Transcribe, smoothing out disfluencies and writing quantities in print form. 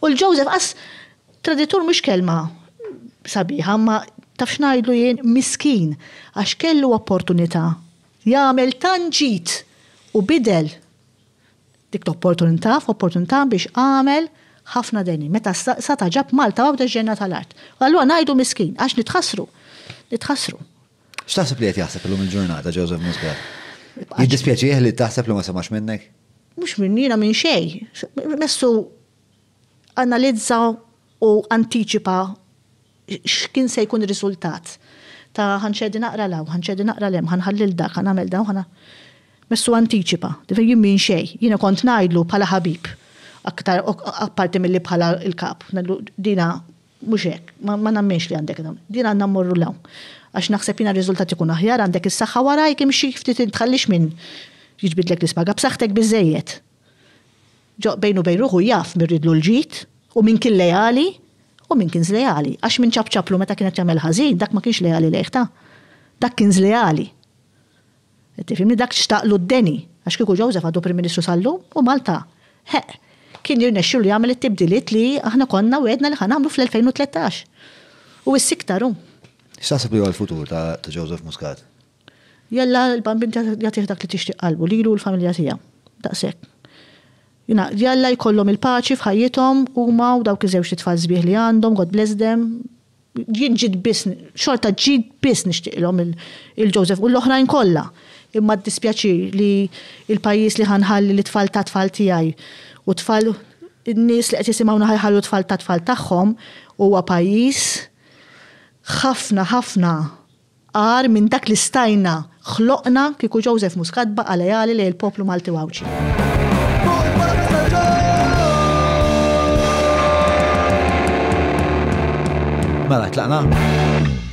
U l-Joseph għas traditur mhux kelma sabiħa, ma tafx ngħidlu jien miskin għax kellu opportunità jagħmel tanġit u bidel dik l-opportunità biex għamel ħafna deni. Meta sata ġab Malta għabda ġenna tal-art. Għallu ngħidu miskin għax nitħassru. X'taħseb li qed jaħseb illum il-ġurnata Joseph Muscat? Jiddispjaċih li taħseb li ma semax minnek? Mhux minnina minn xejn. Messu analizza u antiċipa x'kien se jkun ir-riżultat. Ta' ħanċedi naqra law, ħanċedi naqra lem, ħanħallil dak, ħanagħmel daw, Messu antiċipa. Jien minn xejn. Jiena kont ngħidlu bħala ħabib. Aktar apparti milli bħala il-kap. Dina mhux hekk, ma nammenx li għandek dawn. Dina għandna mmorru law. Għax naħseb jiena r-riżultat ikun aħjar għandek is-saħħa warajk hemm xi ftit intħallix minn jiġbidlek l-ispaga b'saħħtek biżejjed. Bejn u bejn ruħu jaf min ridlu l-ġid u min kien lejali u min kien żlejali. Għax min ċabċablu meta kienet jagħmel ħażin, dak ma kienx lejali lejħta. Dak kien żlejali. Tifhimni dak xtaqlu d-deni għax kieku Joseph għadu Prim Ministru sallu u Malta. Kien jirnexxu li jagħmel it-tibdiliet li aħna konna wedna li ħanagħmlu fl-2013. U s-siktaru. X'taħseb li huwa l-futur ta' Joseph Muscat? Jalla l-bambin jagħtih dak li tixtieq qalbu lilu l-familja tiegħu. Daqshekk. Jalla jkollhom il-paċi f'ħajjithom huma u dawk iż-żewġ titfal sbieħ li għandhom, God bless them. Jien ġid biss xorta ġid biss nixtieqlhom il-Joseph u l-oħrajn kollha. Imma dispjaċir li il-pajjiż li ħanħalli l-tfal ta' tfal tiegħi u tfal in-nies li qed jisimgħuna ħajħallu tfal ta' tfal tagħhom huwa pajjiż ħafna għar minn dak li stajna ħloqna kieku Joseph Muscat baqa' lejali li l-poplu Malti Wawċi. Mela, tlaqna?